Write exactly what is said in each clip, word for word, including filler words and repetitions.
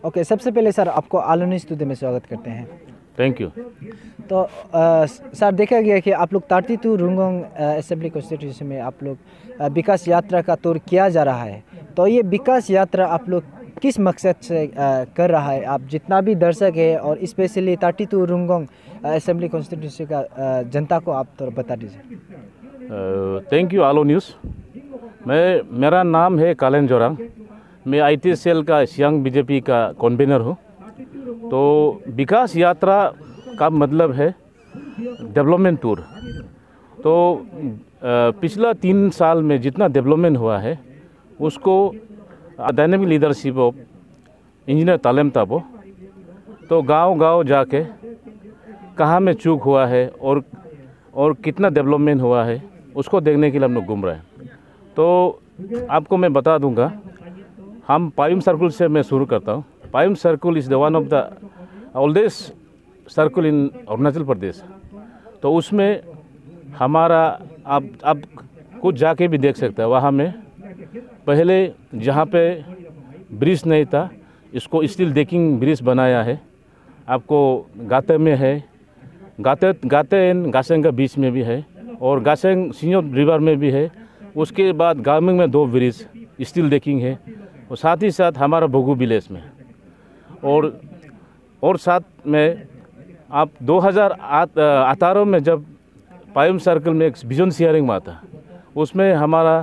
Okay, सबसे पहले sir आपको आलो न्यूज़ टुडे में स्वागत करते हैं। Thank you. तो आ, सर देखा गया कि आप लोग thirty two Rumgong assembly constitution में आप लोग आ, विकास यात्रा का तौर किया जा रहा है। तो ये विकास यात्रा आप लोग किस मकसद से आ, कर रहा है? आप जितना भी दर्शक है और specially thirty two Rumgong assembly constitution का आ, जनता को आप तो बता दीजिए। Thank you Aalo news. मैं मेरा नाम है कालेन जोरांग। मैं आईटी सेल का सियांग बीजेपी का कन्वीनर हूँ। तो विकास यात्रा का मतलब है डेवलपमेंट टूर। तो पिछला तीन साल में जितना डेवलपमेंट हुआ है उसको dynamic leadership of engineer Talem Tabo तो गांव-गांव जाके कहाँ में चूक हुआ है और और कितना डेवलपमेंट हुआ है उसको देखने के लिए हम लोग घूम रहे हैं। तो आपको मैं बता दूंगा, हम पायुम सर्कल से मैं शुरू करता हूँ। Payum circle is the one of the oldest circle in Arunachal Pradesh. तो उसमें हमारा आप आप कुछ जाके भी देख सकते हैं। वहाँ में पहले जहाँ पे ब्रिज नहीं था इसको स्टील डेकिंग ब्रिज बनाया है। आपको गाते में है, गाते गाते एंड गासेंग का बीच में भी है और गासेंग सिंयो रिवर में भी है। उसके बाद गामिंग में दो ब्रिज स्टील डेकिंग है और साथ ही साथ हमारा भोगू विलेज में और और साथ में आप दो हज़ार अठारह में जब पायुम सर्कल में एक विजन शेयरिंग हुआ था, उसमें हमारा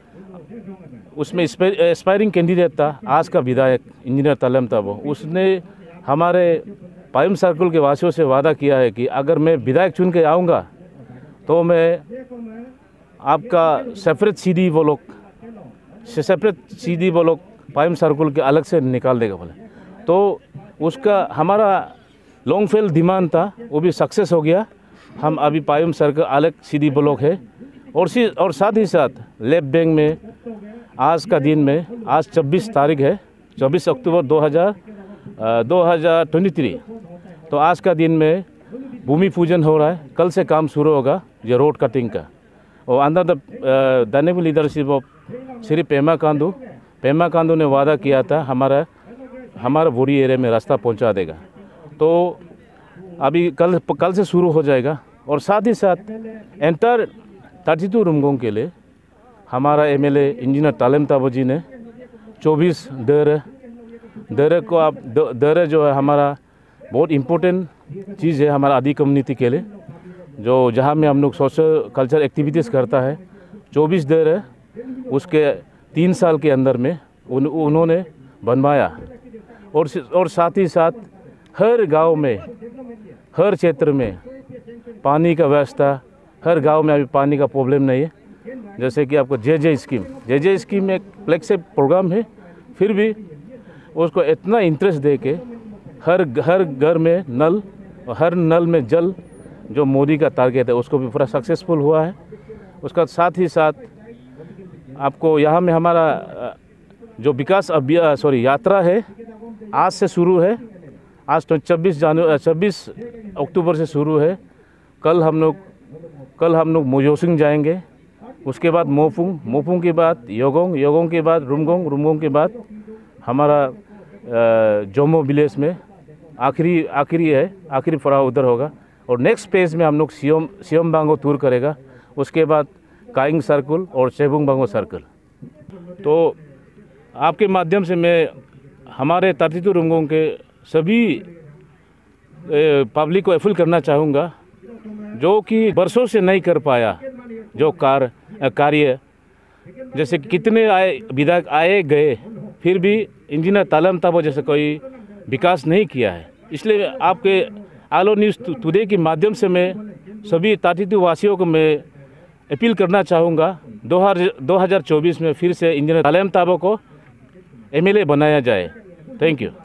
उसमें एस्पायरिंग कैंडिडेट था आज का विधायक इंजीनियर तालेम ताबो। उसने हमारे पायुम सर्कल के वासियों से वादा किया है कि अगर मैं विधायक चुन के आऊँगा तो मैं आपका सेपरेट सीडी वो लोग सेपरेट सीडी वो लोग पायुम सर्कल के अलग से निकाल देगा बोले। तो उसका हमारा लॉन्ग फेल डिमांड था, वो भी सक्सेस हो गया। हम अभी पायुम सर्कल अलग सीडी ब्लॉक है और सी और साथ ही साथ लेफ्ट बैंक में आज का दिन में आज छब्बीस तारीख है, चौबीस अक्टूबर दो हज़ार दो हज़ार तेईस। तो आज का दिन में भूमि पूजन हो रहा है। कल से काम शुरू होगा ये रोड कटिंग का और under the dynamic leadership of Shri Pema Khandu Pema Khandu ने वादा किया था हमारा हमारा बोरी एरिया में रास्ता पहुंचा देगा। तो अभी कल कल से शुरू हो जाएगा और साथ ही साथ एंटर तार्ती टू रुंगोंग के लिए हमारा एमएलए इंजीनियर तालेम ताबो जी ने चौबीस दर दर को आप दर जो है हमारा बहुत इम्पोर्टेंट चीज़ है हमारा आदि कम्युनिटी के लिए, जो जहाँ में हम लोग सोशल कल्चर एक्टिविटीज़ करता है। चौबीस दर है उसके तीन साल के अंदर में उन, उन्होंने बनवाया और और साथ ही साथ हर गांव में हर क्षेत्र में पानी का व्यवस्था, हर गांव में अभी पानी का प्रॉब्लम नहीं है। जैसे कि आपको जे जे स्कीम जे जे स्कीम में एक फ्लैगशिप प्रोग्राम है, फिर भी उसको इतना इंटरेस्ट दे के हर हर घर में नल और हर नल में जल जो मोदी का टारगेट है उसको भी पूरा सक्सेसफुल हुआ है। उसका साथ ही साथ आपको यहाँ में हमारा जो विकास अभियान सॉरी यात्रा है आज से शुरू है। आज तो छब्बीस जनवरी छब्बीस अक्टूबर से शुरू है। कल हम लोग कल हम लोग मोजोसिंग जाएंगे, उसके बाद मोपुंग, मोपुंग के बाद योगोंग, योगोंग के बाद रुमगोंग, रुमगोंग के बाद हमारा जोमो विलेज में आखिरी आखिरी है आखिरी पड़ाव उधर होगा और नेक्स्ट पेज में हम लोग सियोम सियोम बांगो टूर करेगा। उसके बाद काइंग सर्कल और सेबुंग बांगो सर्कल। तो आपके माध्यम से मैं हमारे तार्ती टू रुंगोंग के सभी पब्लिक को अपील करना चाहूँगा जो कि बरसों से नहीं कर पाया जो कार्य कार्य जैसे कितने आए विधायक आए गए फिर भी इंजीनियर तालेम ताबो जैसे कोई विकास नहीं किया है। इसलिए आपके आलो न्यूज़ टुडे के माध्यम से मैं सभी तार्ती टू वासियों को मैं अपील करना चाहूँगा दो हज़ार चौबीस में फिर से इंजीनियर तालेम ताबो को एमएलए बनाया जाए। Thank you.